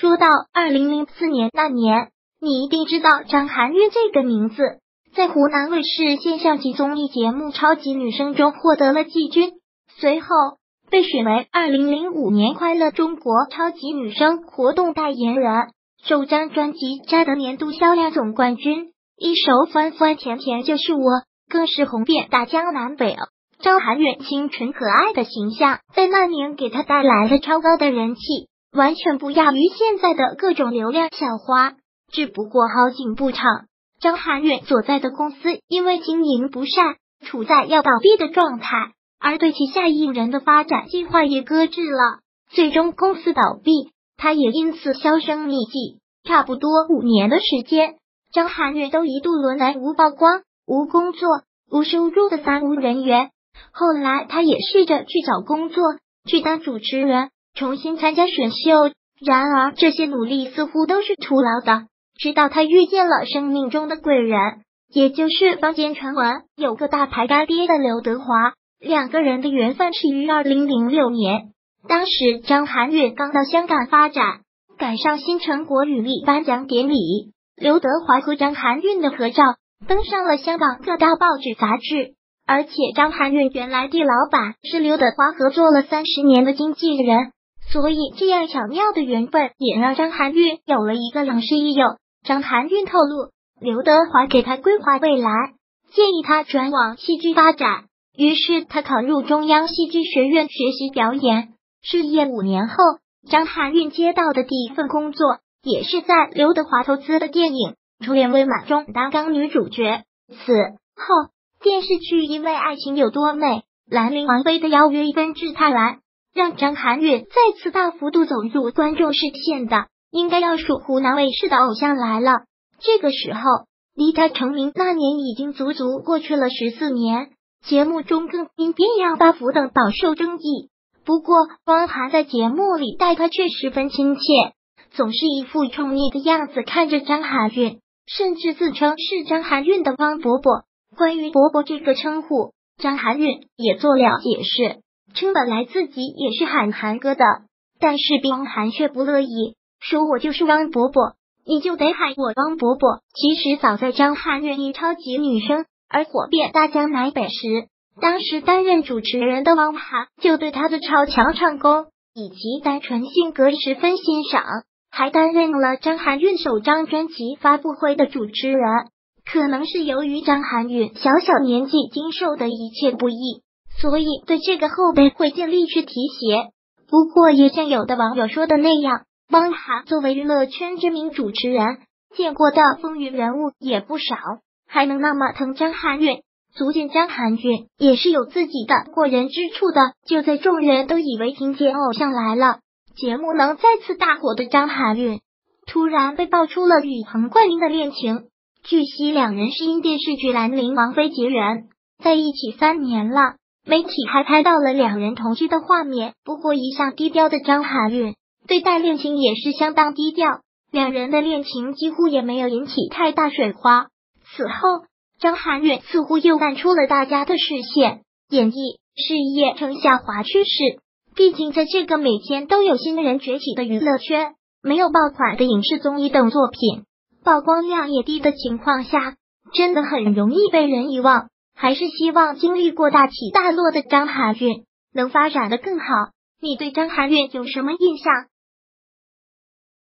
说到2004年那年，你一定知道张含韵这个名字，在湖南卫视现象级综艺节目《超级女声》中获得了季军，随后被选为2005年快乐中国超级女声活动代言人，首张专辑摘得年度销量总冠军，一首酸酸甜甜就是我更是红遍大江南北。张含韵清纯可爱的形象在那年给她带来了超高的人气，完全不亚于现在的各种流量小花。只不过好景不长，张含韵所在的公司因为经营不善，处在要倒闭的状态，而对其下艺人的发展计划也搁置了，最终公司倒闭，她也因此销声匿迹。差不多5年的时间，张含韵都一度沦为无曝光、无工作、无收入的三无人员。后来她也试着去找工作，去当主持人，重新参加选秀，然而这些努力似乎都是徒劳的。直到她遇见了生命中的贵人，也就是坊间传闻有个大牌干爹的刘德华，两个人的缘分是于2006年。当时张含韵刚到香港发展，赶上新成果履历颁奖典礼，刘德华和张含韵的合照登上了香港各大报纸杂志。而且张含韵原来的老板是刘德华合作了30年的经纪人，所以这样巧妙的缘分也让张含韵有了一个良师益友。张含韵透露，刘德华给她规划未来，建议她转往戏剧发展，于是她考入中央戏剧学院学习表演。事业5年后，张含韵接到的第一份工作也是在刘德华投资的电影《初恋未满》中担纲女主角。此后电视剧因为爱情有多美，兰陵王妃的邀约纷至沓来，让张含韵再次大幅度走入观众视线的，应该要数湖南卫视的偶像来了。这个时候离她成名那年已经足足过去了14年，节目中更因变样发福等饱受争议。不过汪涵在节目里待她却十分亲切，总是一副宠溺的样子看着张含韵，甚至自称是张含韵的汪伯伯。关于伯伯这个称呼，张含韵也做了解释，称本来自己也是喊涵哥的，但是汪涵却不乐意，说我就是汪伯伯，你就得喊我汪伯伯。其实早在张含韵以超级女声而火遍大江南北时，当时担任主持人的汪涵就对她的超强唱功以及单纯性格十分欣赏，还担任了张含韵首张专辑发布会的主持人。可能是由于张含韵小年纪经受的一切不易，所以对这个后辈会尽力去提携。不过也像有的网友说的那样，汪涵作为娱乐圈知名主持人，见过的风云人物也不少，还能那么疼张含韵，足见张含韵也是有自己的过人之处的。就在众人都以为凭借偶像来了节目能再次大火的张含韵，突然被爆出了与彭冠霖的恋情。据悉两人是因电视剧《兰陵王妃》结缘，在一起3年了，媒体还拍到了两人同居的画面。不过一向低调的张含韵对待恋情也是相当低调，两人的恋情几乎也没有引起太大水花。此后张含韵似乎又淡出了大家的视线，演艺事业呈下滑趋势。毕竟在这个每天都有新人崛起的娱乐圈，没有爆款的影视综艺等作品，曝光量也低的情况下，真的很容易被人遗忘。还是希望经历过大起大落的张含韵能发展得更好。你对张含韵有什么印象？